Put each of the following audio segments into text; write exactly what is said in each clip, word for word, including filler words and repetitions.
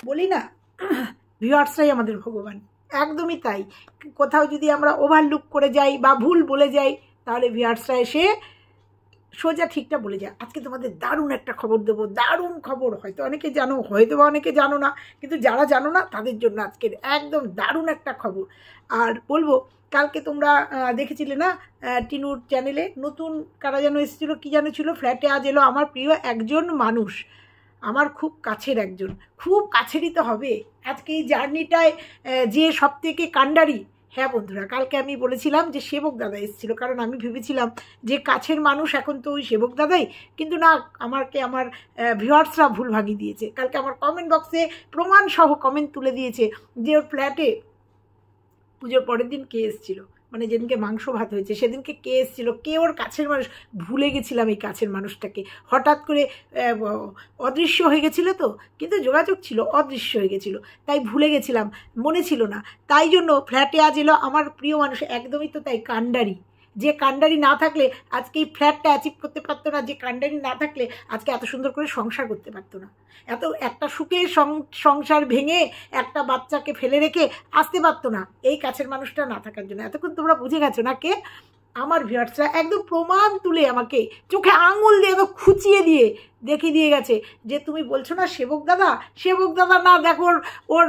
বলি না ভিউয়ার্সরাই আমাদের ভগবান, একদমই তাই। কোথাও যদি আমরা ওভারলুক করে যাই বা ভুল বলে যাই তাহলে ভিউয়ার্সরা এসে সোজা ঠিকটা বলে যায়। আজকে তোমাদের দারুণ একটা খবর দেবো, দারুণ খবর। হয়তো অনেকে জানো, হয়তো বা অনেকে জানো না, কিন্তু যারা জানো না তাদের জন্য আজকের একদম দারুণ একটা খবর। আর বলবো, কালকে তোমরা দেখেছিলে না টিনুর চ্যানেলে নতুন কারা যেন এসেছিলো, কী যেন ছিল, ফ্ল্যাটে আজ এলো আমার প্রিয় একজন মানুষ, আমার খুব কাছের একজন, খুব কাছেরই তো হবে। আজকে এই জার্নিটায় যে সব থেকে কাণ্ডারি, হ্যাঁ বন্ধুরা, কালকে আমি বলেছিলাম যে সেবক দাদা এসেছিলো, কারণ আমি ভেবেছিলাম যে কাছের মানুষ এখন তো ওই সেবক দাদাই, কিন্তু না, আমাকে আমার ভিউয়ার্সরা ভুল ভাঙিয়ে দিয়েছে। কালকে আমার কমেন্ট বক্সে প্রমাণ সহ কমেন্ট তুলে দিয়েছে যে ওর ফ্ল্যাটে পুজোর পরের দিন কে এসেছিলো, মানে যেদিনকে মাংস ভাত হয়েছে সেদিনকে কে এসেছিলো, কে ওর কাছের মানুষ। ভুলে গেছিলাম এই কাছের মানুষটাকে, হঠাৎ করে অদৃশ্য হয়ে গেছিলো তো, কিন্তু যোগাযোগ ছিল, অদৃশ্য হয়ে গেছিলো, তাই ভুলে গেছিলাম, মনে ছিল না। তাই জন্য ফ্ল্যাটে আজ এলো আমার প্রিয় মানুষ, একদমই তো তাই, কাণ্ডারি। যে কাণ্ডারি না থাকলে আজকে এই ফ্ল্যাটটা অ্যাচিভ করতে পারতো না, যে কাণ্ডারি না থাকলে আজকে এত সুন্দর করে সংসার করতে পারতো না, এত একটা সুখের সংসার ভেঙে একটা বাচ্চাকে ফেলে রেখে আসতে পারতো না, এই কাছের মানুষটা না থাকার জন্য। এতক্ষণ তোমরা বুঝে গেছো না কে আমার ভিউয়ার্সরা, একদম প্রমাণ তুলে আমাকে চোখে আঙুল দিয়ে তো খুঁচিয়ে দিয়ে দেখিয়ে দিয়ে গেছে যে তুমি বলছো না সেবক দাদা, সেবক দাদা না, দেখো ওর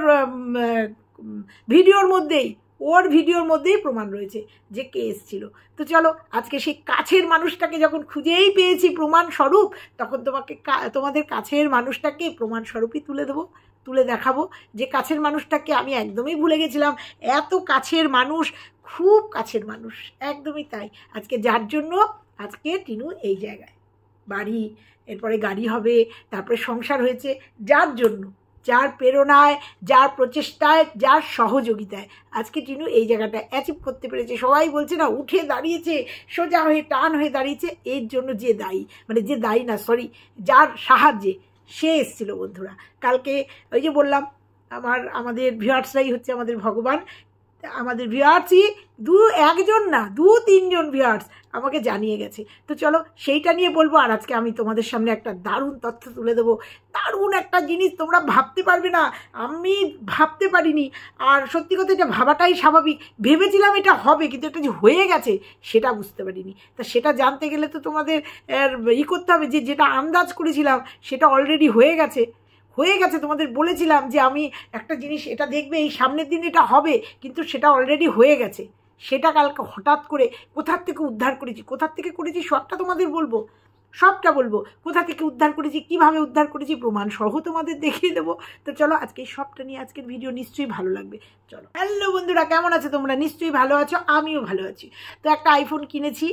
ভিডিওর মধ্যেই ওর ভিডিওর মধ্যেই প্রমাণ রয়েছে যে কে এসেছিলো। তো চলো, আজকে সেই কাছের মানুষটাকে যখন খুঁজেই পেয়েছি প্রমাণ স্বরূপ, তখন তোমাকে তোমাদের কাছের মানুষটাকে প্রমাণ স্বরূপই তুলে দেবো, তুলে দেখাবো যে কাছের মানুষটাকে আমি একদমই ভুলে গেছিলাম। এত কাছের মানুষ, খুব কাছের মানুষ, একদমই তাই। আজকে যার জন্য আজকে টিনু এই জায়গায়, বাড়ি, এরপরে গাড়ি হবে, তারপরে সংসার হয়েছে, যার জন্য, যার প্রেরণায়, যার প্রচেষ্টায়, যার সহযোগিতায় আজকে টিনু এই জায়গাটা অ্যাচিভ করতে পেরেছে। সবাই বলছে না উঠে দাঁড়িয়েছে, সোজা হয়ে টান হয়ে দাঁড়িয়েছে, এর জন্য যে দায়ী, মানে যে দায়ী না সরি যার সাহায্যে সে এসেছিল বন্ধুরা। কালকে ওই যে বললাম আমার আমাদের ভিউয়ার্সরাই হচ্ছে আমাদের ভগবান। আমাদের ভিউয়ার্সই দু একজন না দু তিনজন ভিউয়ার্স আমাকে জানিয়ে গেছে। তো চলো সেইটা নিয়ে বলবো। আর আজকে আমি তোমাদের সামনে একটা দারুণ তথ্য তুলে দেবো, দারুণ একটা জিনিস, তোমরা ভাবতে পারবে না, আমি ভাবতে পারিনি। আর সত্যি কথা এটা ভাবাটাই স্বাভাবিক, ভেবেছিলাম এটা হবে, কিন্তু এটা যে হয়ে গেছে সেটা বুঝতে পারিনি। তা সেটা জানতে গেলে তো তোমাদের ই করতে হবে, যে যেটা আন্দাজ করেছিলাম সেটা অলরেডি হয়ে গেছে হয়ে গেছে তোমাদের বলেছিলাম যে আমি একটা জিনিস এটা দেখবে এই সামনের দিন এটা হবে, কিন্তু সেটা অলরেডি হয়ে গেছে। সেটা কালকে হঠাৎ করে কোথার থেকে উদ্ধার করেছি, কোথার থেকে করেছি সবটা তোমাদের বলবো, সবটা বলবো, কোথা থেকে উদ্ধার করেছি, কিভাবে উদ্ধার করেছি, প্রমাণ সহ তোমাদের দেখিয়ে দেবো। তো চলো আজকে সবটা নিয়ে আজকের ভিডিও নিশ্চয়ই ভালো লাগবে। চলো, হ্যালো বন্ধুরা, কেমন আছো তোমরা? নিশ্চয়ই ভালো আছো, আমিও ভালো আছি। তো একটা আইফোন কিনেছি,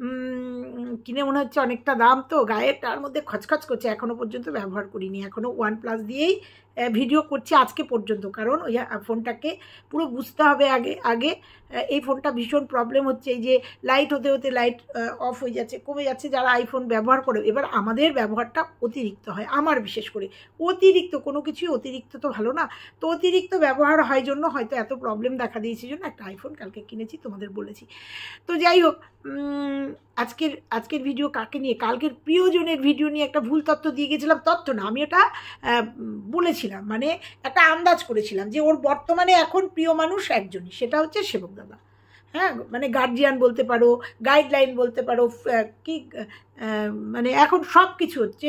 কিনে মনে হচ্ছে অনেকটা দাম, তো গায়ে তার মধ্যে খচখচ করছে, এখনও পর্যন্ত ব্যবহার করিনি, এখনও ওয়ান প্লাস দিয়েই ভিডিও করছি আজকে পর্যন্ত, কারণ ওই ফোনটাকে পুরো বুঝতে হবে আগে আগে এই ফোনটা ভীষণ প্রবলেম হচ্ছে, এই যে লাইট হতে হতে লাইট অফ হয়ে যাচ্ছে, কমে যাচ্ছে। যারা আইফোন ব্যবহার করে, এবার আমাদের ব্যবহারটা অতিরিক্ত হয়, আমার বিশেষ করে অতিরিক্ত, কোনো কিছুই অতিরিক্ত তো ভালো না, তো অতিরিক্ত ব্যবহার হয় জন্য হয়তো এত প্রবলেম দেখা দিয়েছে, জন্য একটা আইফোন কালকে কিনেছি, তোমাদের বলেছি। তো যাই হোক, আজকের আজকের ভিডিও কাকে নিয়ে, কালকের প্রিয়জনের ভিডিও নিয়ে একটা ভুল তথ্য দিয়ে গেছিলাম, তথ্য না, আমি এটা বলেছিলাম, মানে একটা আন্দাজ করেছিলাম যে ওর বর্তমানে এখন প্রিয় মানুষ একজনই, সেটা হচ্ছে সেবক দাদা। হ্যাঁ, মানে গার্জিয়ান বলতে পারো, গাইডলাইন বলতে পারো, কি মানে এখন সব কিছু হচ্ছে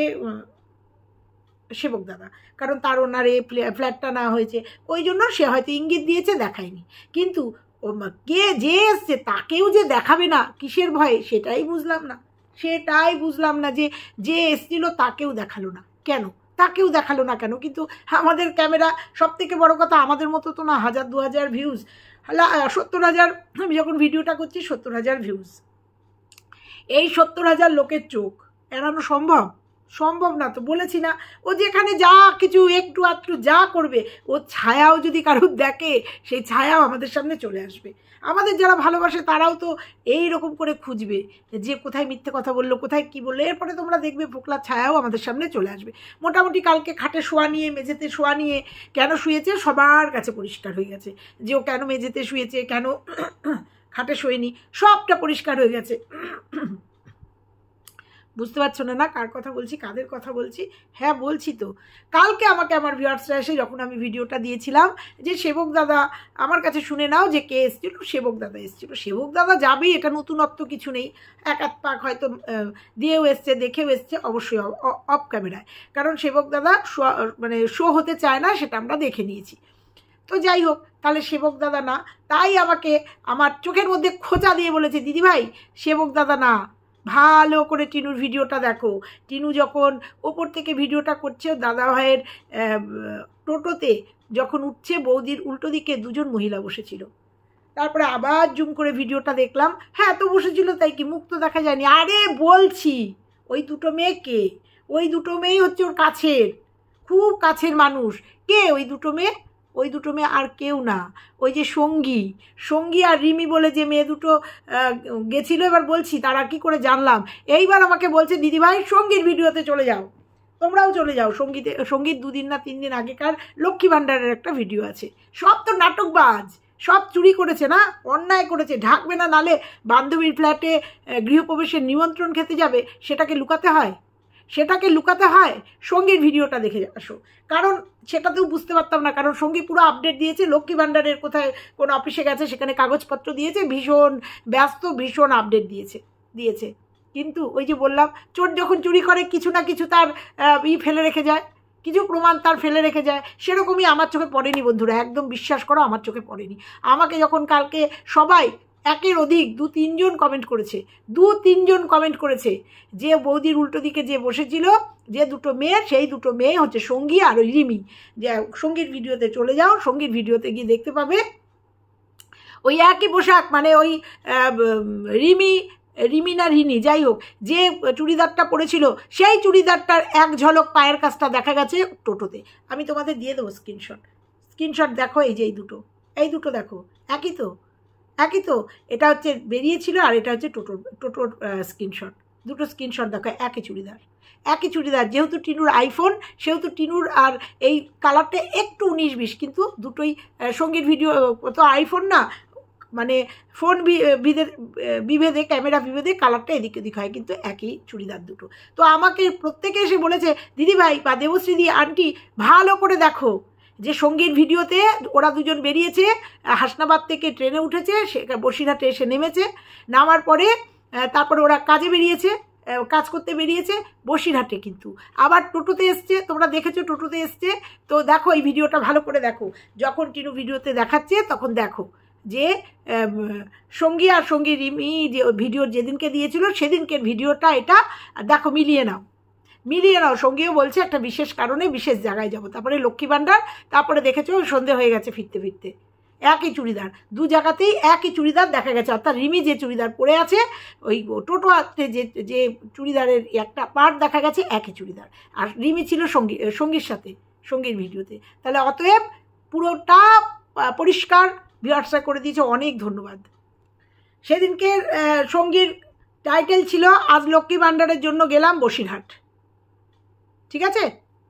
সেবক দাদা, কারণ তার ওনারে ফ্ল্যাটটা না হয়েছে, ওই জন্য সে হয়তো ইঙ্গিত দিয়েছে, দেখায়নি। কিন্তু কে যে এসছে তাকেও যে দেখাবে না কিসের ভয়ে, সেটাই বুঝলাম না, সেটাই বুঝলাম না যে যে এসছিল তাকেও দেখালো না কেন, তাকেও দেখালো না কেন। কিন্তু আমাদের ক্যামেরা, সব থেকে বড় কথা, আমাদের মতো তো না, হাজার দু হাজার ভিউজ, সত্তর হাজার, আমি যখন ভিডিওটা করছি সত্তর হাজার ভিউজ, এই সত্তর হাজার লোকের চোখ এড়ানো সম্ভব? সম্ভব না। তো বলেছি না, ও যেখানে যা কিছু একটু আধটু যা করবে, ও ছায়াও যদি কারোর দেখে, সেই ছায়াও আমাদের সামনে চলে আসবে। আমাদের যারা ভালোবাসে তারাও তো এই রকম করে খুঁজবে যে কোথায় মিথ্যে কথা বললো, কোথায় কি বললো, এরপরে তোমরা দেখবে ফোকলার ছায়াও আমাদের সামনে চলে আসবে। মোটামুটি কালকে খাটে শোয়া নিয়ে, মেঝেতে শোয়া নিয়ে, কেন শুয়েছে সবার কাছে পরিষ্কার হয়ে গেছে, যে ও কেন মেঝেতে শুয়েছে, কেন খাটে শোয়নি, সবটা পরিষ্কার হয়ে গেছে। বুঝতে পারছো না না কার কথা বলছি, কাদের কথা বলছি? হ্যাঁ বলছি তো। কালকে আমাকে আমার ভিউয়ার্সরা এসে যখন আমি ভিডিওটা দিয়েছিলাম যে সেবক দাদা আমার কাছে শুনে নাও যে কে এসেছিল, সেবক দাদা এসেছিল। সেবক দাদা যাবেই, এটা নতুনত্ব কিছু নেই। এক এক পাক হয়তো দিয়েও এসছে, দেখেও এসছে, অবশ্যই অফ ক্যামেরায়, কারণ সেবক দাদা মানে শো হতে চায় না, সেটা আমরা দেখে নিয়েছি। তো যাই হোক, তাহলে সেবক দাদা না, তাই আমাকে আমার চোখের মধ্যে খোঁচা দিয়ে বলেছে দিদিভাই সেবক দাদা না, ভালো করে টিনুর ভিডিওটা দেখো। টিনু যখন ওপর থেকে ভিডিওটা করছে দাদা ভাইয়ের টোটোতে যখন উঠছে, বৌদির উল্টো দিকে দুজন মহিলা বসেছিল। তারপরে আবার জুম করে ভিডিওটা দেখলাম, হ্যাঁ তো বসেছিল, তাই কি মুখ তো দেখা যায়নি? আরে বলছি ওই দুটো মেয়ে কে? ওই দুটো মেয়েই হচ্ছে ওর কাছের, খুব কাছের মানুষ। কে ওই দুটো মেয়ে? ওই দুটো মেয়ে আর কেউ না, ওই যে সঙ্গী সঙ্গী আর রিমি বলে যে মেয়ে দুটো গেছিলো। এবার বলছি তারা কি করে জানলাম, এইবার আমাকে বলছে দিদিভাই সঙ্গীর ভিডিওতে চলে যাও, তোমরাও চলে যাও। সঙ্গীতে সঙ্গীত দুদিন না তিন দিন আগেকার লক্ষ্মী ভাণ্ডারের একটা ভিডিও আছে। সব তো নাটকবাজ, সব চুরি করেছে না, অন্যায় করেছে, ঢাকবে না, নালে বান্ধবীর ফ্ল্যাটে গৃহপ্রবেশের নিমন্ত্রণ খেতে যাবে, সেটাকে লুকাতে হয়? সেটাকে লুকাতে হয়? সঙ্গীর ভিডিওটা দেখে আসো, কারণ সেটাতেও বুঝতে পারতাম না, কারণ সঙ্গী পুরো আপডেট দিয়েছে। লক্ষ্মী ভাণ্ডারের কোথায় কোন অফিসে গেছে, সেখানে কাগজপত্র দিয়েছে, ভীষণ ব্যস্ত, ভীষণ আপডেট দিয়েছে দিয়েছে কিন্তু ওই যে বললাম, চোর যখন চুরি করে কিছু না কিছু তার ই ফেলে রেখে যায়, কিছু প্রমাণ তার ফেলে রেখে যায়। সেরকমই আমার চোখে পড়েনি বন্ধুরা, একদম বিশ্বাস করো আমার চোখে পড়েনি। আমাকে যখন কালকে সবাই একের অধিক দু তিনজন কমেন্ট করেছে, দু তিনজন কমেন্ট করেছে যে বৌদির উল্টো দিকে যে বসেছিল যে দুটো মেয়ে, সেই দুটো মেয়ে হচ্ছে সঙ্গী আর ওই রিমি। যে সঙ্গীর ভিডিওতে চলে যাও, সঙ্গীর ভিডিওতে গিয়ে দেখতে পাবে ওই একই পোশাক, মানে ওই রিমি রিমি না রিনি যাই হোক, যে চুড়িদারটা পরেছিল সেই চুড়িদারটার এক ঝলক পায়ের কাছটা দেখা গেছে টোটোতে। আমি তোমাদের দিয়ে দেবো স্ক্রিনশট, স্ক্রিনশট দেখো, এই যে এই দুটো, এই দুটো দেখো, একই তো, একই তো। এটা হচ্ছে বেরিয়েছিল আর এটা হচ্ছে টোটোর টোটোর স্ক্রিনশট। দুটো স্ক্রিনশট দেখো, একই চুড়িদার, একই চুড়িদার। যেহেতু টিনুর আইফোন, সেহেতু টিনুর আর এই কালারটা একটু উনিশ বিশ, কিন্তু দুটোই সঙ্গীর ভিডিও তো আইফোন না, মানে ফোন বিভেদে বিভেদে ক্যামেরা বিভেদে কালারটা এদিক ওদিক হয়, কিন্তু একই চুড়িদার দুটো। তো আমাকে প্রত্যেকে এসে বলেছে দিদিভাই বা দেবশ্রীদি আন্টি ভালো করে দেখো যে সঙ্গীর ভিডিওতে ওরা দুজন বেরিয়েছে, হাসনাবাদ থেকে ট্রেনে উঠেছে, সে বসিরহাটে এসে নেমেছে, নামার পরে তারপরে ওরা কাজে বেরিয়েছে, কাজ করতে বেরিয়েছে বসিরহাটে, কিন্তু আবার টোটোতে এসছে, তোমরা দেখেছো টোটোতে এসছে। তো দেখো এই ভিডিওটা ভালো করে দেখো, যখন টিনু ভিডিওতে দেখাচ্ছে তখন দেখো যে সঙ্গী আর সঙ্গী রিমি যে ভিডিও যেদিনকে দিয়েছিল সেদিনকের ভিডিওটা এটা দেখো, মিলিয়ে নাও, মিলিয়ে নাও। সঙ্গীও বলছে একটা বিশেষ কারণে বিশেষ জায়গায় যাব, তারপরে লক্ষ্মী ভাণ্ডার, তারপরে দেখেছো সন্ধে হয়ে গেছে ফিরতে ফিরতে। একই চুড়িদার, দু জায়গাতেই একই চুড়িদার দেখা গেছে, অর্থাৎ রিমি যে চুড়িদার পরে আছে, ওই টোটো হাতে যে যে চুড়িদারের একটা পার্ট দেখা গেছে একই চুড়িদার, আর রিমি ছিল সঙ্গী সঙ্গীর সাথে সঙ্গীর ভিডিওতে। তাহলে অতএব পুরোটা পরিষ্কার ভিউয়ার্সরা করে দিয়েছে, অনেক ধন্যবাদ। সেদিনকে সঙ্গীর টাইটেল ছিল আজ লক্ষ্মী ভাণ্ডারের জন্য গেলাম বসিরহাট, ঠিক আছে?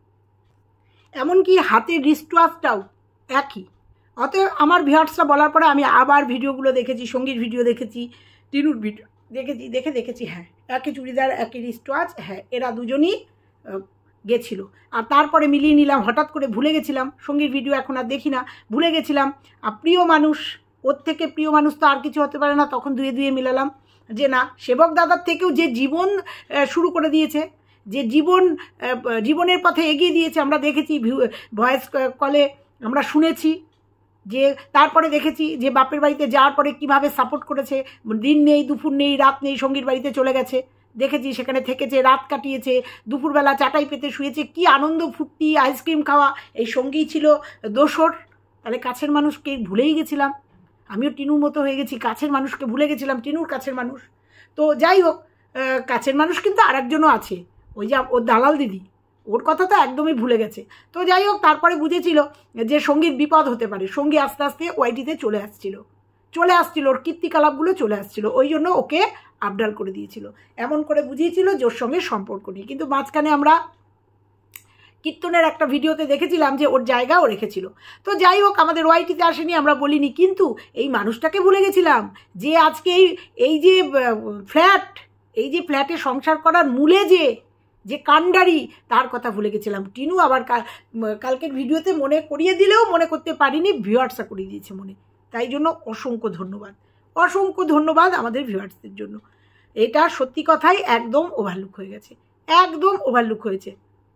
এমনকি হাতের রিস্টওয়াচটাও একই। অতএব আমার ভিউয়ার্সরা বলার পরে আমি আবার ভিডিওগুলো দেখেছি, সঙ্গীর ভিডিও দেখেছি, টিনুর ভিডিও দেখেছি, দেখে দেখেছি হ্যাঁ একই চুড়িদার একই রিস্টওয়াচ, হ্যাঁ এরা দুজনই গেছিল। আর তারপরে মিলিয়ে নিলাম, হঠাৎ করে ভুলে গেছিলাম, সঙ্গীর ভিডিও এখন আর দেখি না, ভুলে গেছিলাম। আর প্রিয় মানুষ, ওর থেকে প্রিয় মানুষ তো আর কিছু হতে পারে না, তখন ধুয়ে ধুয়ে মিলালাম যে না, সেবক দাদার থেকেও যে জীবন শুরু করে দিয়েছে, যে জীবন জীবনের পথে এগিয়ে দিয়েছে, আমরা দেখেছি ভয়েস কলে আমরা শুনেছি, যে তারপরে দেখেছি যে বাপের বাড়িতে যাওয়ার পরে কিভাবে সাপোর্ট করেছে, দিন নেই দুপুর নেই রাত নেই সঙ্গীর বাড়িতে চলে গেছে, দেখেছি সেখানে থেকেছে, রাত কাটিয়েছে, দুপুরবেলা চাটাই পেতে শুয়েছে, কি আনন্দ ফুর্তি, আইসক্রিম খাওয়া, এই সঙ্গীই ছিল দোসর। তাহলে কাছের মানুষকে ভুলেই গেছিলাম, আমিও টিনুর মতো হয়ে গেছি, কাছের মানুষকে ভুলে গেছিলাম, টিনুর কাছের মানুষ। তো যাই হোক, কাছের মানুষ কিন্তু আর একজনও আছে, ওই যে ওর দালাল দিদি, ওর কথা তো একদমই ভুলে গেছে। তো যাই হোক, তারপরে বুঝেছিল যে সঙ্গীর বিপদ হতে পারে, সঙ্গী আস্তে আস্তে ওয়াইটিতে চলে আসছিল চলে আসছিল ওর কীর্তিকলাপগুলো চলে আসছিল, ওই জন্য ওকে আপডাল করে দিয়েছিল, এমন করে বুঝিয়েছিল যে ওর সঙ্গে সম্পর্ক নেই। কিন্তু মাঝখানে আমরা কীর্তনের একটা ভিডিওতে দেখেছিলাম যে ওর জায়গাও রেখেছিল। তো যাই হোক, আমাদের ওয়াইটিতে আসেনি, আমরা বলিনি, কিন্তু এই মানুষটাকে ভুলে গেছিলাম যে আজকে এই এই যে ফ্ল্যাট এই যে ফ্ল্যাটে সংসার করার মূলে যে যে কাণ্ডারি, তার কথা ভুলে গেছিলাম। টিনু আবার কালকের ভিডিওতে মনে করিয়ে দিলেও মনে করতে পারিনি, ভিউয়ার্সরা করিয়ে দিয়েছে মনে। তাই জন্য অসংখ্য ধন্যবাদ, অসংখ্য ধন্যবাদ আমাদের ভিউয়ার্সদের জন্য। এটা সত্যি কথাই একদম ওভারলুক হয়ে গেছে, একদম ওভারলুক হয়েছে।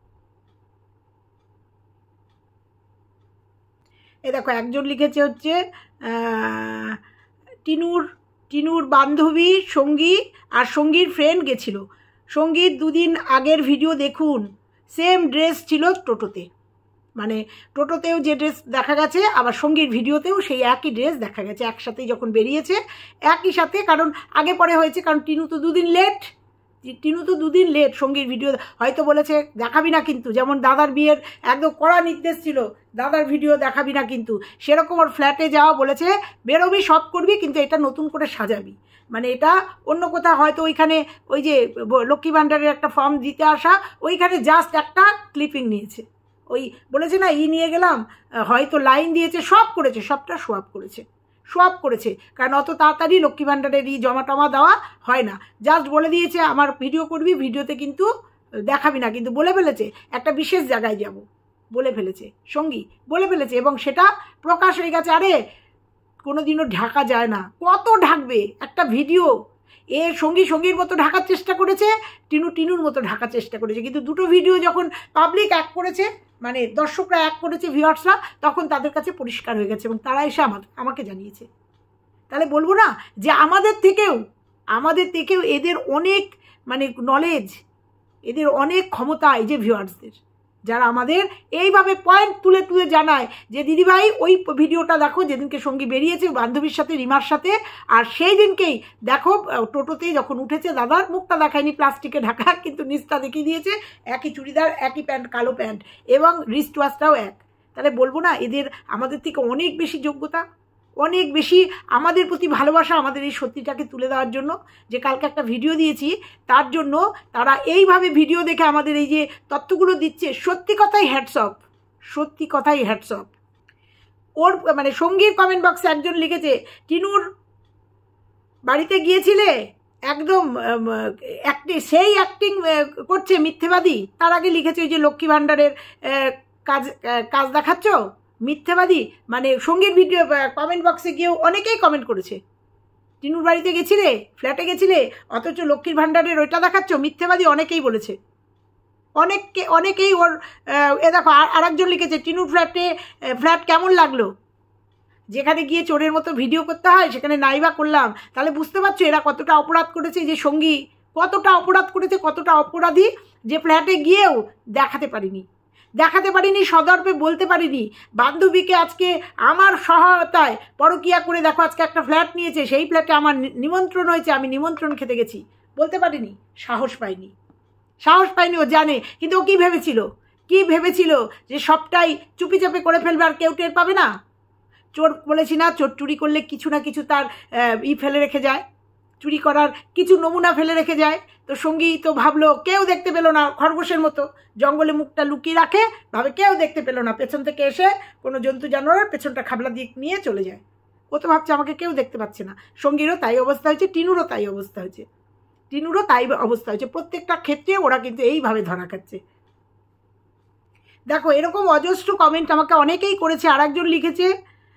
এ দেখো একজন লিখেছে হচ্ছে টিনুর টিনুর বান্ধবী সঙ্গী আর সঙ্গীর ফ্রেন্ড গেছিল। সঙ্গীর দুদিন আগের ভিডিও দেখুন, সেম ড্রেস ছিল টোটোতে, মানে টোটোতেও যে ড্রেস দেখা গেছে আবার সঙ্গীর ভিডিওতেও সেই একই ড্রেস দেখা গেছে, একসাথেই যখন বেরিয়েছে একই সাথে। কারণ আগে পরে হয়েছে, কারণ টিনু তো দুদিন লেট টিনু তো দুদিন লেট সঙ্গীর ভিডিও হয়তো বলেছে দেখাবি না কিন্তু, যেমন দাদার বিয়ের একদম কড়া নির্দেশ ছিল দাদার ভিডিও দেখাবি না কিন্তু, সেরকম ওর ফ্ল্যাটে যাওয়া বলেছে বেরোবি সব করবি কিন্তু এটা নতুন করে সাজাবি, মানে এটা অন্য কোথাও হয়তো ওইখানে ওই যে লক্ষ্মী ভাণ্ডারের একটা ফর্ম দিতে আসা, ওইখানে জাস্ট একটা ক্লিপিং নিয়েছে, ওই বলেছে না ই নিয়ে গেলাম, হয়তো লাইন দিয়েছে, সব করেছে, সবটা সোয়াপ করেছে, সোয়াপ করেছে। কারণ অত তাড়াতাড়ি লক্ষ্মী ভাণ্ডারের ই জমা টমা দেওয়া হয় না, জাস্ট বলে দিয়েছে আমার ভিডিও করবি, ভিডিওতে কিন্তু দেখাবি না কিন্তু, বলে ফেলেছে একটা বিশেষ জায়গায় যাব, বলে ফেলেছে সঙ্গী, বলে ফেলেছে, এবং সেটা প্রকাশ হয়ে গেছে। আরে কোনোদিনও ঢাকা যায় না, কত ঢাকবে একটা ভিডিও? এ সঙ্গী সঙ্গীর মতো ঢাকার চেষ্টা করেছে, টিনু টিনুর মতো ঢাকার চেষ্টা করেছে, কিন্তু দুটো ভিডিও যখন পাবলিক এক করেছে, মানে দর্শকরা এক করেছে, ভিউয়ার্সরা, তখন তাদের কাছে পরিষ্কার হয়ে গেছে এবং তারা এসে আমাকে আমাকে জানিয়েছে। তাহলে বলবো না যে আমাদের থেকেও আমাদের থেকেও এদের অনেক মানে নলেজ, এদের অনেক ক্ষমতা, এই যে ভিউয়ার্সদের, যারা আমাদের এইভাবে পয়েন্ট তুলে তুলে জানায় যে দিদিভাই ওই ভিডিওটা দেখো যেদিনকে সঙ্গী বেরিয়েছে বান্ধবীর সাথে, রিমার সাথে, আর সেই দিনকেই দেখো টোটোতে যখন উঠেছে দাদার মুখটা দেখায়নি, প্লাস্টিকে ঢাকা, কিন্তু নিচটা দেখিয়ে দিয়েছে একই চুড়িদার, একই প্যান্ট, কালো প্যান্ট, এবং রিস্ট ওয়াচটাও এক। তাহলে বলবো না এদের আমাদের থেকে অনেক বেশি যোগ্যতা, অনেক বেশি আমাদের প্রতি ভালোবাসা, আমাদের এই সত্যিটাকে তুলে দেওয়ার জন্য। যে কালকে একটা ভিডিও দিয়েছি তার জন্য তারা এইভাবে ভিডিও দেখে আমাদের এই যে তথ্যগুলো দিচ্ছে, সত্যি কথাই হ্যাটস অফ, সত্যি কথাই হ্যাটস অফ। ওর মানে সঙ্গীর কমেন্ট বক্সে একজন লিখেছে টিনুর বাড়িতে গিয়েছিলে, একদম অ্যাক্টিং, সেই অ্যাক্টিং করছে মিথ্যেবাদী। তার আগে লিখেছে ওই যে লক্ষ্মী ভাণ্ডারের কাজ কাজ দেখাচ্ছ, মিথ্যেবাদী। মানে সঙ্গীর ভিডিও কমেন্ট বক্সে গিয়েও অনেকেই কমেন্ট করেছে টিনুর বাড়িতে গেছিলে, ফ্ল্যাটে গেছিলে, অথচ লক্ষ্মীর ভাণ্ডারের ওইটা দেখাচ্ছ, মিথ্যেবাদী অনেকেই বলেছে, অনেককে অনেকেই ওর। এ দেখো আর একজন লিখেছে টিনুর ফ্ল্যাটে ফ্ল্যাট কেমন লাগলো, যেখানে গিয়ে চোরের মতো ভিডিও করতে হয় সেখানে নাইবা করলাম। তাহলে বুঝতে পারছো এরা কতটা অপরাধ করেছে, যে সঙ্গী কতটা অপরাধ করেছে, কতটা অপরাধী, যে ফ্ল্যাটে গিয়েও দেখাতে পারিনি, দেখাতে পারিনি সদর্পে বলতে পারিনি বান্ধবীকে আজকে আমার সহায়তায় পরকিয়া করে দেখো আজকে একটা ফ্ল্যাট নিয়েছে, সেই ফ্ল্যাটে আমার নিমন্ত্রণ হয়েছে, আমি নিমন্ত্রণ খেতে গেছি, বলতে পারিনি, সাহস পাইনি, সাহস পাইনি। ও জানে, কিন্তু ও কী ভেবেছিল, কি ভেবেছিল যে সবটাই চুপি চাপে করে ফেলবে আর কেউ টের পাবে না। চোর বলেছি না, চোর চুরি করলে কিছু না কিছু তার ই ফেলে রেখে যায়, চুরি করার কিছু নমুনা ফেলে রেখে যায়। তো সঙ্গী তো ভাবলো কেউ দেখতে পেলো না, খরগোশের মতো জঙ্গলে মুখটা লুকিয়ে রাখে, ভাবে কেউ দেখতে পেলো না, পেছন থেকে এসে কোনো জন্তু জানোয়ার পেছনটা খাবলা দিয়ে নিয়ে চলে যায়। ও তো ভাবছে আমাকে কেউ দেখতে পাচ্ছে না। সঙ্গীরও তাই অবস্থা হয়েছে, টিনুরও তাই অবস্থা হয়েছে, টিনুরও তাই অবস্থা হয়েছে। প্রত্যেকটা ক্ষেত্রে ওরা কিন্তু এইভাবে ধরা খাচ্ছে। দেখো এরকম অজস্র কমেন্ট আমাকে অনেকেই করেছে। আর একজন লিখেছে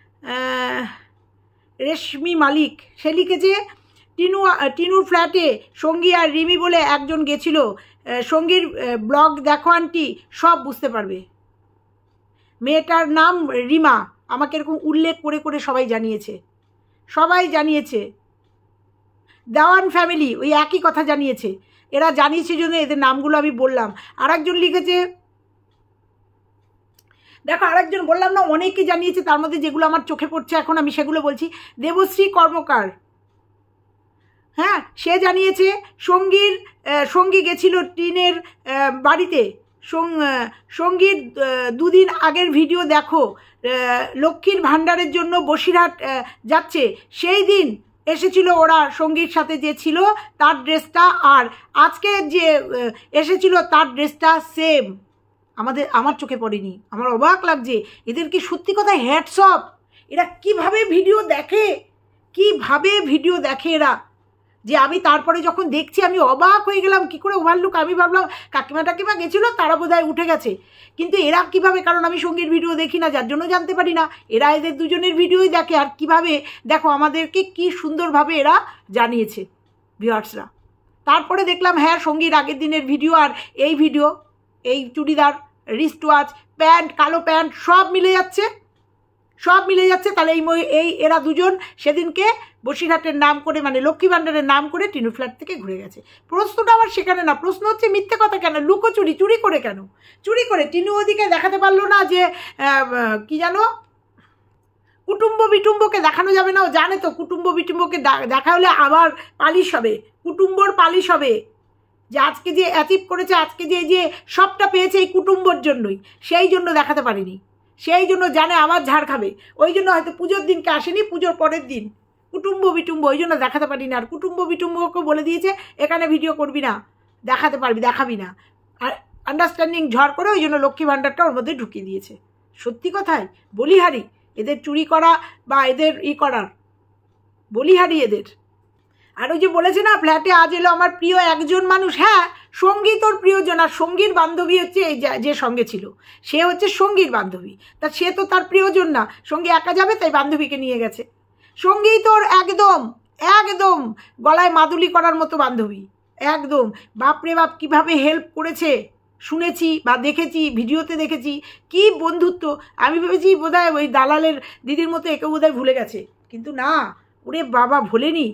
রেশমি মালিক, সে লিখেছে টিনু টিনুর ফ্ল্যাটে সঙ্গী আর রিমি বলে একজন গেছিল, সঙ্গীর ব্লগ দেখো আন্টি, সব বুঝতে পারবে। মেয়েটার নাম রিমা, আমাকে এরকম উল্লেখ করে করে সবাই জানিয়েছে, সবাই জানিয়েছে। দেওয়ান ফ্যামিলি ওই একই কথা জানিয়েছে, এরা জানিয়েছে জন্য এদের নামগুলো আমি বললাম। আর একজন লিখেছে, দেখো আরেকজন বললাম না অনেকে জানিয়েছে, তার মধ্যে যেগুলো আমার চোখে পড়ছে এখন আমি সেগুলো বলছি। দেবশ্রী কর্মকার, হ্যাঁ, সে জানিয়েছে সঙ্গীর সঙ্গী গেছিল টিনের বাড়িতে, সঙ্গীর দুদিন আগের ভিডিও দেখো, লক্ষ্মীর ভাণ্ডারের জন্য বসিরহাট যাচ্ছে, সেই দিন এসেছিল ওরা, সঙ্গীর সাথে যে ছিল তার ড্রেসটা আর আজকে যে এসেছিল তার ড্রেসটা সেম। আমাদের আমার চোখে পড়েনি, আমার অবাক লাগছে। এদের কি সত্যি কথা হ্যাটস অফ, এরা কিভাবে ভিডিও দেখে, কিভাবে ভিডিও দেখে এরা। যে আমি তারপরে যখন দেখছি আমি অবাক হয়ে গেলাম, কি করে ওভারলুক। আমি ভাবলাম কাকিমা টাকিমা গেছিলো, তারা বোধহয় উঠে গেছে, কিন্তু এরা কিভাবে, কারণ আমি সঙ্গীর ভিডিও দেখি না, যার জন্য জানতে পারি না, এরা এদের দুজনের ভিডিওই দেখে। আর কিভাবে দেখো আমাদেরকে কি সুন্দরভাবে এরা জানিয়েছে ভিউয়ার্সরা। তারপরে দেখলাম হ্যাঁ সঙ্গীর আগের দিনের ভিডিও আর এই ভিডিও, এই চুড়িদার, রিস্ট ওয়াচ, প্যান্ট, কালো প্যান্ট সব মিলে যাচ্ছে, সব মিলে যাচ্ছে। তাহলে এই এই এরা দুজন সেদিনকে বসিরহাটের নাম করে, মানে লক্ষ্মী ভাণ্ডারের নাম করে টিনু ফ্ল্যাট থেকে ঘুরে গেছে। প্রশ্নটা আবার সেখানে না, প্রশ্ন হচ্ছে মিথ্যে কথা কেন, লুকোচুরি, চুরি করে কেন, চুরি করে টিনু ওদিকে দেখাতে পারলো না যে কি জানো কুটুম্ব বিটুম্বকে দেখানো যাবে না। ও জানে তো কুটুম্ব বিটুম্বকে দেখা হলে আবার পালিশ হবে, কুটুম্বর পালিশ হবে, যে আজকে যে অ্যাচিভ করেছে, আজকে যে যে সবটা পেয়েছে এই কুটুম্বর জন্যই, সেই জন্য দেখাতে পারিনি, সেই জন্য জানে আবার ঝাড় খাবে, ওই জন্য হয়তো পুজোর দিনকে আসেনি, পুজোর পরের দিন কুটুম্ব বিটুম্ব, ওই জন্য দেখাতে পারিনি। আর কুটুম্ব বিটুম্বকে বলে দিয়েছে এখানে ভিডিও করবি না, দেখাতে পারবি, দেখাবি না, আর আন্ডারস্ট্যান্ডিং ঝড় করে ওই জন্য লক্ষ্মী ভাণ্ডারটা ওর মধ্যে ঢুকিয়ে দিয়েছে। সত্যি কথাই বলিহারি এদের চুরি করা বা এদের ই করার, বলিহারি এদের। আর ওই যে বলেছে না ফ্ল্যাটে আজ এলো আমার প্রিয় একজন মানুষ, হ্যাঁ সঙ্গী তোর প্রিয়জন, আর সঙ্গীর বান্ধবী হচ্ছে এই যে সঙ্গে ছিল সে হচ্ছে সঙ্গীর বান্ধবী, তা সে তো তার প্রিয়জন না, সঙ্গী একা যাবে তাই বান্ধবীকে নিয়ে গেছে। সঙ্গী তোর একদম একদম গলায় মাদুলি করার মতো বান্ধবী, একদম বাপরে বাপ কীভাবে হেল্প করেছে শুনেছি বা দেখেছি, ভিডিওতে দেখেছি, কি বন্ধুত্ব। আমি ভেবেছি বোধহয় ওই দালালের দিদির মতো একে বোধহয় ভুলে গেছে, কিন্তু না, ওরে বাবা ভোলেনি।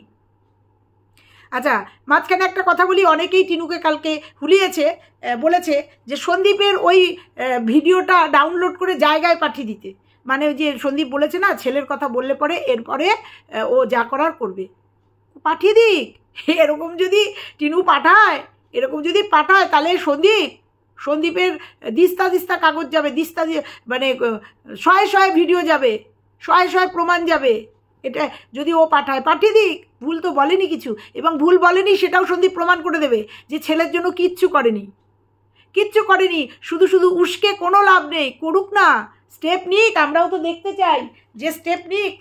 আচ্ছা মাঝখানে একটা কথা বলি, অনেকেই টিনুকে কালকে হুলিয়েছে, বলেছে যে সন্দীপের ওই ভিডিওটা ডাউনলোড করে জায়গায় পাঠিয়ে দিতে, মানে ওই যে সন্দীপ বলেছে না ছেলের কথা বললে পরে এরপরে ও যা করার করবে, পাঠিয়ে দিক। এরকম যদি টিনু পাঠায়, এরকম যদি পাঠায় তাহলে সন্দীপ সন্দীপের দিস্তা দিস্তা কাগজ যাবে, দিস্তা মানে শয়ে শয়ে ভিডিও যাবে, শয়ে শয়ে প্রমাণ যাবে। এটা যদি ও পাঠায় পাঠিয়ে দিক, ভুল তো বলেনি কিছু, এবং ভুল বলেনি সেটাও সন্দীপ প্রমাণ করে দেবে যে ছেলের জন্য কিচ্ছু করেনি, কিচ্ছু করেনি, শুধু শুধু উস্কে কোনো লাভ নেই, করুক না, স্টেপ নিক, আমরাও তো দেখতে চাই যে স্টেপ নিক,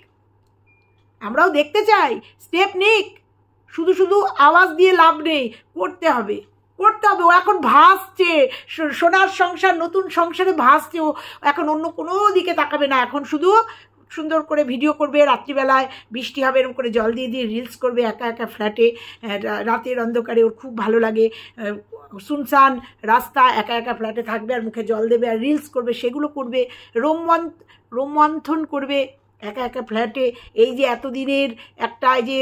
আমরাও দেখতে চাই স্টেপ নিক, শুধু শুধু আওয়াজ দিয়ে লাভ নেই, করতে হবে, করতে হবে। ও এখন ভাসছে, সোনার সংসার, নতুন সংসারে ভাসছে, ও এখন অন্য কোনো দিকে তাকাবে না, এখন শুধু সুন্দর করে ভিডিও করবে, রাত্রিবেলায় বৃষ্টি হবে এরকম করে জল দিয়ে দিয়ে রিলস করবে একা একা ফ্ল্যাটে, রাতের অন্ধকারে ওর খুব ভালো লাগে, শুনশান রাস্তা, একা একা ফ্ল্যাটে থাকবে আর মুখে জল দেবে আর রিলস করবে, সেগুলো করবে, রোমন্থ রোমন্থন করবে একা একা ফ্ল্যাটে। এই যে এতদিনের একটা যে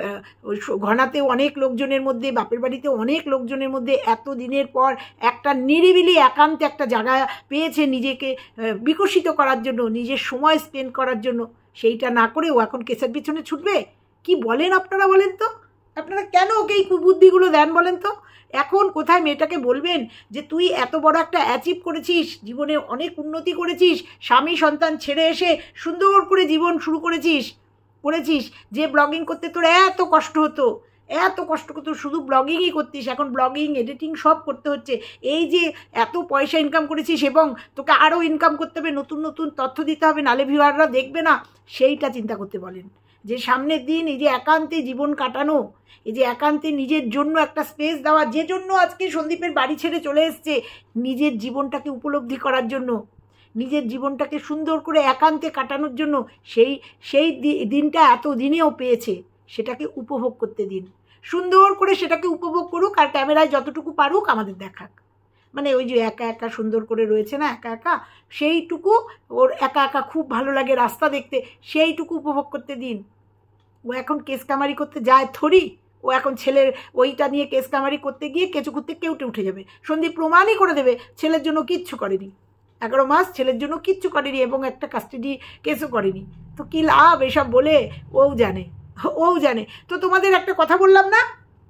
ঘনাতেও অনেক লোকজনের মধ্যে, বাপের বাড়িতে অনেক লোকজনের মধ্যে এতদিনের পর একটা নিরিবিলি একান্তে একটা জায়গা পেয়েছে নিজেকে বিকশিত করার জন্য, নিজের সময় স্পেন্ড করার জন্য, সেইটা না করে ও এখন কেসের পিছনে ছুটবে। কি বলেন আপনারা, বলেন তো আপনারা কেন ওকে এই কুবুদ্ধিগুলো দেন বলেন তো? এখন কোথায় মেয়েটাকে বলবেন যে তুই এত বড় একটা অ্যাচিভ করেছিস, জীবনে অনেক উন্নতি করেছিস, স্বামী সন্তান ছেড়ে এসে সুন্দর করে জীবন শুরু করেছিস করেছিস যে ব্লগিং করতে তোর এত কষ্ট হতো, এত কষ্ট করতো, শুধু ব্লগিংই করতিস, এখন ব্লগিং এডিটিং সব করতে হচ্ছে, এই যে এত পয়সা ইনকাম করেছিস এবং তোকে আরও ইনকাম করতে হবে, নতুন নতুন তথ্য দিতে হবে, নালে ভিউয়াররা দেখবে না, সেইটা চিন্তা করতে বলেন। যে সামনের দিন এই যে একান্তে জীবন কাটানো, এই যে একান্তে নিজের জন্য একটা স্পেস দেওয়া, যে জন্য আজকে সন্দীপের বাড়ি ছেড়ে চলে এসছে, নিজের জীবনটাকে উপলব্ধি করার জন্য, নিজের জীবনটাকে সুন্দর করে একান্তে কাটানোর জন্য, সেই সেই দিনটা এত দিনেও পেয়েছে, সেটাকে উপভোগ করতে দিন, সুন্দর করে সেটাকে উপভোগ করুক, আর ক্যামেরায় যতটুকু পারুক আমাদের দেখাক, মানে ওই যে একা একা সুন্দর করে রয়েছে না একা একা, সেইটুকু ওর একা একা খুব ভালো লাগে রাস্তা দেখতে, সেইটুকু উপভোগ করতে দিন। ও এখন কেস কামারি করতে যায় থরি, ও এখন ছেলের ওইটা নিয়ে কেস কামারি করতে গিয়ে কেঁচু করতে কেউটে উঠে যাবে, সন্দীপ প্রমাণই করে দেবে ছেলের জন্য কিচ্ছু করেনি, এগারো মাস ছেলের জন্য কিচ্ছু করেনি এবং একটা কাস্টাডি কেসও করেনি, তো কী লাভ এসব বলে, ও জানে ও জানে। তো তোমাদের একটা কথা বললাম না,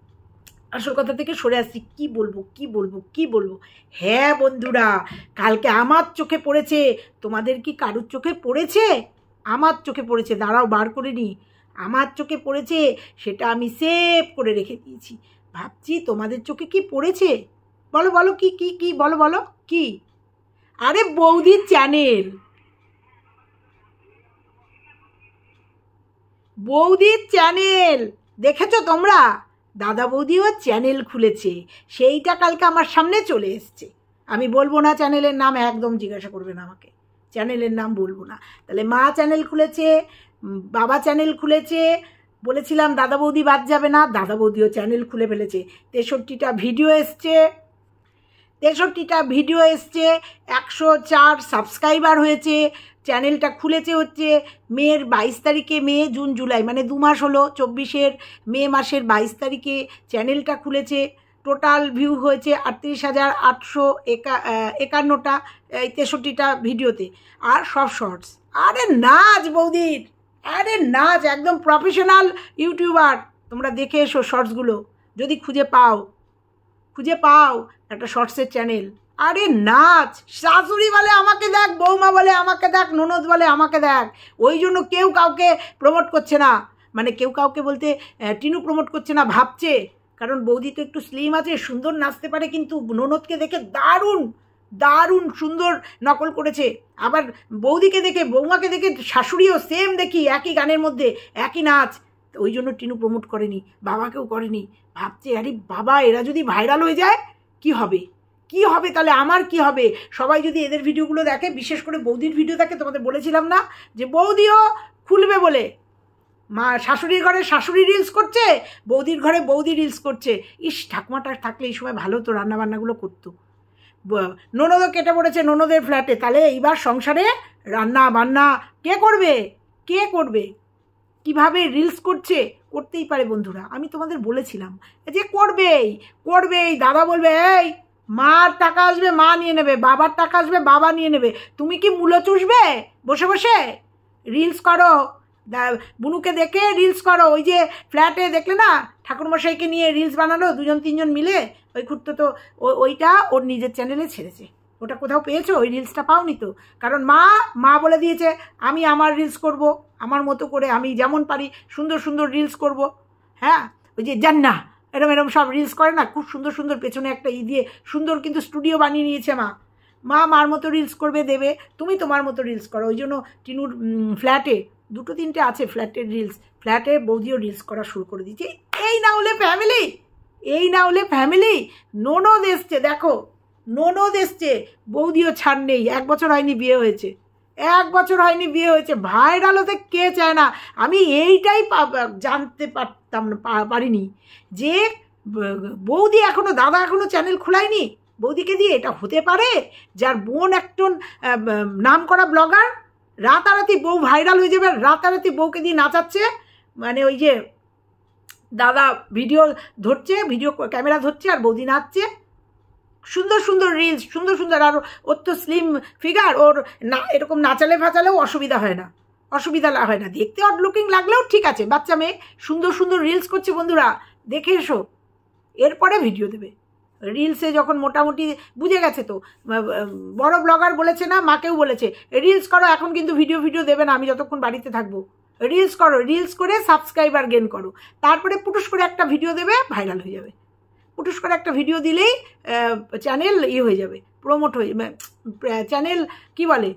আসল কথা থেকে সরে আসছি, কি বলবো কি বলবো কি বলবো হ্যাঁ বন্ধুরা, কালকে আমার চোখে পড়েছে, তোমাদের কি কারুর চোখে পড়েছে? আমার চোখে পড়েছে, দাঁড়াও বার করে নি, আমার চোখে পড়েছে, সেটা আমি সেভ করে রেখে দিয়েছি, ভাবছি তোমাদের চোখে কি পড়েছে, বলো বলো কি কি কি বলো বলো কি? আরে বৌদির চ্যানেল, বৌদির চ্যানেল, দেখেছো তোমরা? দাদা বৌদিও চ্যানেল খুলেছে, সেইটা কালকে আমার সামনে চলে এসছে। আমি বলবো না চ্যানেলের নাম, একদম জিজ্ঞাসা করবে না আমাকে, চ্যানেলের নাম বলবো না। তাহলে মা চ্যানেল খুলেছে, বাবা চ্যানেল খুলেছে, বলেছিলাম দাদা বৌদি বাদ যাবে না, দাদা বৌদিও চ্যানেল খুলে ফেলেছে। তেষট্টিটা ভিডিও এসছে, তেষট্টিটা ভিডিও এসছে, একশো চার সাবস্ক্রাইবার হয়েছে, চ্যানেলটা খুলেছে হচ্ছে মের বাইশ তারিখে, মে জুন জুলাই মানে দু মাস হলো, চব্বিশের মে মাসের বাইশ তারিখে চ্যানেলটা খুলেছে। টোটাল ভিউ হয়েছে আটত্রিশ হাজার আটশো একা একান্নটা এই তেষট্টিটা ভিডিওতে, আর সব শর্টস। আরে নাচ বৌদির, আরে নাচ, একদম প্রফেশনাল ইউটিউবার। তোমরা দেখে এসো শর্টসগুলো যদি খুঁজে পাও, খুঁজে পাও একটা শর্টসের চ্যানেল। আরে নাচ, শাশুড়ি বলে আমাকে দেখ, বৌমা বলে আমাকে দেখ, ননদ বলে আমাকে দেখ, ওই জন্য কেউ কাউকে প্রমোট করছে না। মানে কেউ কাউকে বলতে টিনু প্রমোট করছে না, ভাবছে কারণ বৌদি তো একটু স্লিম আছে, সুন্দর নাচতে পারে, কিন্তু ননদকে দেখে দারুণ দারুণ সুন্দর নকল করেছে। আবার বৌদিকে দেখে, বৌমাকে দেখে শাশুড়িও সেম দেখি, একই গানের মধ্যে একই নাচ, ওই জন্য টিনু প্রমোট করেনি, বাবাকেও করেনি। ভাবছে আরে বাবা, এরা যদি ভাইরাল হয়ে যায় কি হবে, কি হবে তাহলে আমার কি হবে? সবাই যদি এদের ভিডিওগুলো দেখে, বিশেষ করে বৌদির ভিডিও দেখে, তোমাদের বলেছিলাম না যে বৌদিও খুলবে বলে, মা শাশুড়ির ঘরে শাশুড়ি রিলস করছে, বৌদির ঘরে বৌদি রিলস করছে। ইস, ঠাকুমাটা থাকলে এই সময় ভালো তো রান্নাবান্নাগুলো করতো। ননদও কেটে পড়েছে ননদের ফ্ল্যাটে, তাহলে এইবার সংসারে রান্না বান্না কে করবে, কে করবে? কিভাবে রিলস করছে, করতেই পারে বন্ধুরা, আমি তোমাদের বলেছিলাম যে করবেই করবেই। দাদা বলবে এই মার টাকা আসবে মা নিয়ে নেবে, বাবার টাকা আসবে বাবা নিয়ে নেবে, তুমি কি মূলো চুষবে বসে বসে? রিলস করো, বুনুকে দেখে রিলস করো। ওই যে ফ্ল্যাটে দেখলে না ঠাকুরমশাইকে নিয়ে রিলস বানালো দুজন তিনজন মিলে, ওই খুঁড়তো তো, ওইটা ওর নিজের চ্যানেলে ছেড়েছে। ওটা কোথাও পেয়েছো? ওই রিলসটা পাওনি তো, কারণ মা মা বলে দিয়েছে আমি আমার রিলস করব আমার মতো করে, আমি যেমন পারি সুন্দর সুন্দর রিলস করব। হ্যাঁ, ওই যে জান্না এরম এরম সব রিলস করে না, খুব সুন্দর সুন্দর, পেছনে একটা ই দিয়ে সুন্দর কিন্তু স্টুডিও বানিয়ে নিয়েছে মা। মা মার মতো রিলস করবে, দেবে, তুমি তোমার মতো রিলস করো। ওই জন্য টিনুর ফ্ল্যাটে দুটো তিনটে আছে ফ্ল্যাটের রিলস, ফ্ল্যাটে বৌদিও রিলস করা শুরু করে দিয়েছে। এই না হলে ফ্যামিলি, এই না হলে ফ্যামিলি। ননদ এসছে, দেখো ননদ এসছে, বৌদিও ছাড় নেই। এক বছর হয়নি বিয়ে হয়েছে, এক বছর হয়নি বিয়ে হয়েছে, ভাইরাল হতে কে চায় না? আমি এইটাই জানতে পারতাম না, পারিনি যে বৌদি এখনও, দাদা এখনও চ্যানেল খোলায়নি বৌদিকে দিয়ে। এটা হতে পারে যার বোন একজন নাম করা ব্লগার, রাতারাতি বউ ভাইরাল হয়ে যাবে, রাতারাতি বউকে দিয়ে নাচাচ্ছে। মানে ওই যে দাদা ভিডিও ধরছে, ভিডিও ক্যামেরা ধরছে আর বৌদি নাচছে, সুন্দর সুন্দর রিলস, সুন্দর সুন্দর। আর ওর তো স্লিম ফিগার, ওর না এরকম নাচালে ফাচালেও অসুবিধা হয় না, অসুবিধা হয় না, দেখতে অড লুকিং লাগলেও ঠিক আছে। বাচ্চা মেয়ে সুন্দর সুন্দর রিলস করছে, বন্ধুরা দেখে এসো। এরপরে ভিডিও দেবে রিলসে, যখন মোটামুটি বুঝে গেছে তো, বড় ব্লগার বলেছে না, মাকেও বলেছে রিলস করো, এখন কিন্তু ভিডিও ভিডিও দেবে না আমি যতক্ষণ বাড়িতে থাকবো। রিলস করো, রিলস করে সাবস্ক্রাইবার গেন করো, তারপরে পুটুস করে একটা ভিডিও দেবে, ভাইরাল হয়ে যাবে। পুটুস করে একটা ভিডিও দিলেই চ্যানেল ইয়ে হয়ে যাবে, প্রমোট হয়ে, চ্যানেল কি বলে,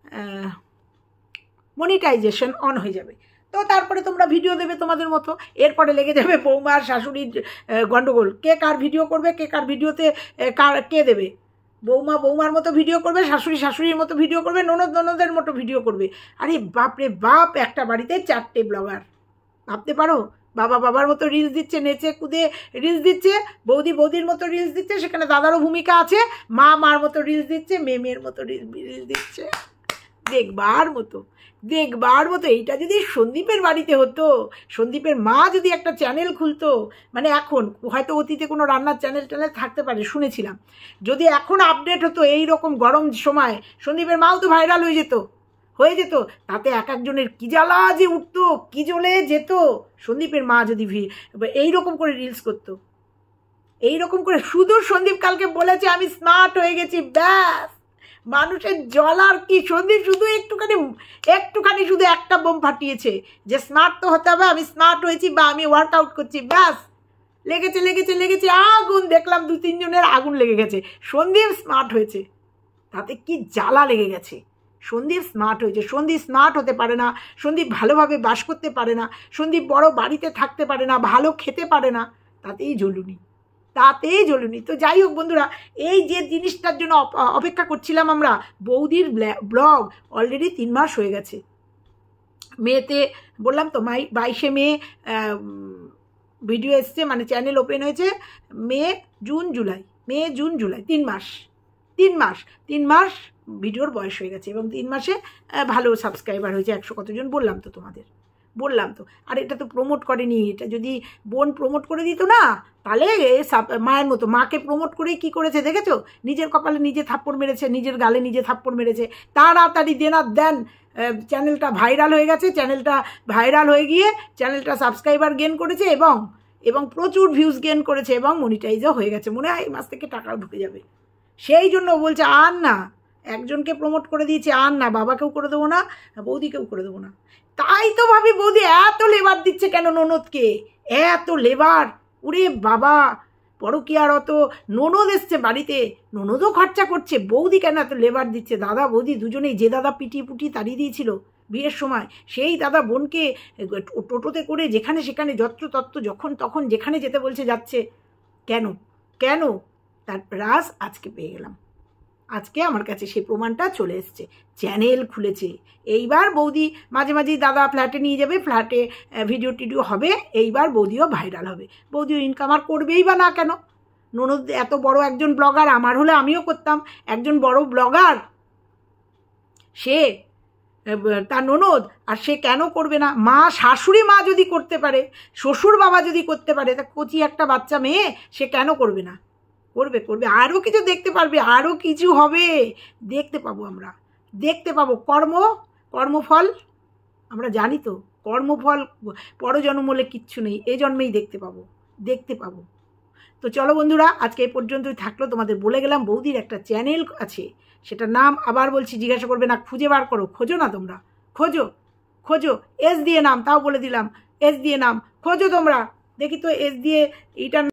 মনিটাইজেশন অন হয়ে যাবে। তো তারপরে তোমরা ভিডিও দেবে তোমাদের মতো, এরপরে লেগে যাবে বৌমার শাশুড়ির গন্ডগোল, কে কার ভিডিও করবে, কে কার ভিডিওতে কার কে দেবে। বৌমা বৌমার মতো ভিডিও করবে, শাশুড়ি শাশুড়ির মতো ভিডিও করবে, ননদ ননদের মতো ভিডিও করবে। আরে বাপরে বাপ, একটা বাড়িতে চারটে ব্লগার, ভাবতে পারো? বাবা বাবার মতো রিলস দিচ্ছে, নেচে কুদে রিলস দিচ্ছে, বৌদি বৌদির মতো রিলস দিচ্ছে, সেখানে দাদারও ভূমিকা আছে, মা মার মতো রিলস দিচ্ছে, মেয়ে মেয়ের মতো রিলস দিচ্ছে। দেখবার মতো, দেখবার মতো। এইটা যদি সন্দীপের বাড়িতে হতো, সন্দীপের মা যদি একটা চ্যানেল খুলতো, মানে এখন হয়তো অতীতে কোনো রান্নার চ্যানেল ট্যানেল থাকতে পারে শুনেছিলাম, যদি এখন আপডেট হতো এই রকম গরম সময়, সন্দীপের মাও তো ভাইরাল হয়ে যেত, হয়ে যেত। তাতে এক একজনের কী জ্বালা যে উঠতো, কী জ্বলে যেত। সন্দীপের মা যদি এইরকম করে রিলস করতো, এইরকম করে, শুধু সন্দীপ কালকে বলেছে আমি স্মার্ট হয়ে গেছি, ব্যাস মানুষের জ্বলার কি। সন্দীপ শুধু একটুখানি একটুখানি শুধু একটা বোম ফাটিয়েছে যে স্মার্ট তো হতে হবে, আমি স্মার্ট হয়েছি বা আমি ওয়ার্কআউট করছি, ব্যাস লেগেছে লেগেছে লেগেছে আগুন। দেখলাম দু তিনজনের আগুন লেগে গেছে, সন্দীপ স্মার্ট হয়েছে, তাতে কি জ্বালা লেগে গেছে। সন্দীপ স্মার্ট হয়েছে। সন্দীপ স্মার্ট হতে পারে না, সন্দীপ ভালোভাবে বাস করতে পারে না, সন্দীপ বড় বাড়িতে থাকতে পারে না, ভালো খেতে পারে না, তাতেই জ্বলুনি, তাতেই জ্বলুনি। তো যাই হোক বন্ধুরা, এই যে জিনিসটার জন্য অপেক্ষা করছিলাম আমরা, বৌদির ব্লগ অলরেডি তিন মাস হয়ে গেছে। মেতে বললাম তো, মাই বাইশে মে ভিডিও এসছে, মানে চ্যানেল ওপেন হয়েছে May June July, May June July, তিন মাস তিন মাস তিন মাস ভিডিওর বয়স হয়ে গেছে, এবং তিন মাসে ভালো সাবস্ক্রাইবার হয়েছে, একশো কতজন বললাম তো তোমাদের, বললাম তো। আর এটা তো প্রমোট করেনি, এটা যদি বোন প্রমোট করে দিত না, তাহলে মায়ের মতো, মাকে প্রমোট করেই কী করেছে দেখেছো, নিজের কপালে নিজে থাপ্পড় মেরেছে, নিজের গালে নিজে থাপ্পড় মেরেছে। তাড়াতাড়ি দেনার দেন চ্যানেলটা ভাইরাল হয়ে গেছে, চ্যানেলটা ভাইরাল হয়ে গিয়ে চ্যানেলটা সাবস্ক্রাইবার গেন করেছে, এবং এবং প্রচুর ভিউজ গেন করেছে, এবং মনিটাইজও হয়ে গেছে। মনে হয় এই মাস থেকে টাকাও ঢুকে যাবে। সেই জন্য বলছে আর না, একজনকে প্রমোট করে দিয়েছে, আর না, বাবাকেও করে দেবো না, বৌদিকেও করে দেবো না। তাই তো ভাবি বৌদি এত লেবার দিচ্ছে কেন ননদকে, এত লেবার, ওরে বাবা, পরকীয়ারত ননদ এসছে বাড়িতে, ননদও খরচা করছে, বৌদি কেন এত লেবার দিচ্ছে? দাদা বৌদি দুজনেই, যে দাদা পিটি পুটি তাড়িয়ে দিয়েছিল বিয়ের সময়, সেই দাদা বোনকে টোটোতে করে যেখানে সেখানে যত্র তত্ত্ব যখন তখন যেখানে যেতে বলছে যাচ্ছে। কেন কেন তার রাজ আজকে পেয়ে গেলাম, আজকে আমার কাছে সেই প্রমাণটা চলে এসছে। চ্যানেল খুলেছে, এইবার বৌদি মাঝে মাঝেই দাদা ফ্ল্যাটে নিয়ে যাবে, ফ্ল্যাটে ভিডিও টিডিও হবে, এইবার বৌদিও ভাইরাল হবে, বৌদিও ইনকাম আর করবেই বা না কেন? ননদ এত বড় একজন ব্লগার, আমার হলে আমিও করতাম, একজন বড় ব্লগার, সে তার ননদ, আর সে কেন করবে না? মা, শাশুড়ি মা যদি করতে পারে, শ্বশুর বাবা যদি করতে পারে, তা কচি একটা বাচ্চা মেয়ে সে কেন করবে না? করবে করবে আরও কিছু দেখতে পারবে, আরও কিছু হবে, দেখতে পাবো, আমরা দেখতে পাবো। কর্ম কর্মফল আমরা জানি তো, কর্মফল পরজন্ম বলে কিচ্ছু নেই, এই জন্মেই দেখতে পাবো, দেখতে পাবো। তো চলো বন্ধুরা, আজকে এই পর্যন্তই থাকলো। তোমাদের বলে গেলাম বৌদির একটা চ্যানেল আছে, সেটার নাম আবার বলছি, জিজ্ঞাসা করবে না, খুঁজে বার করো, খোঁজো না তোমরা, খোঁজো খোঁজো এস দিয়ে নাম, তাও বলে দিলাম, এস দিয়ে নাম খোঁজো তোমরা, দেখি তো এস দিয়ে এইটার